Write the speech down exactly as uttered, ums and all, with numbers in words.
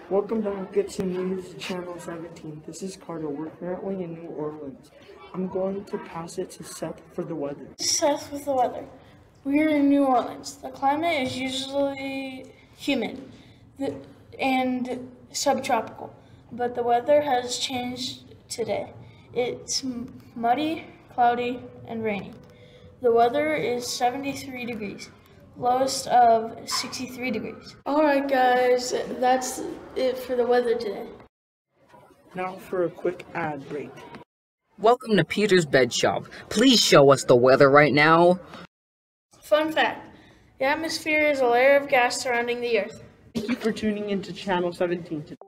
Welcome back to News Channel seventeen. This is Carter. We're currently in New Orleans. I'm going to pass it to Seth for the weather. Seth with the weather. We're in New Orleans. The climate is usually humid and subtropical, but the weather has changed today. It's muddy, cloudy, and rainy. The weather is seventy-three degrees. Lowest of sixty-three degrees. All right, guys, that's it for the weather today. Now for a quick ad break. Welcome to Peter's Bed Shop. Please show us the weather right now. Fun fact, the atmosphere is a layer of gas surrounding the Earth. Thank you for tuning into Channel seventeen today.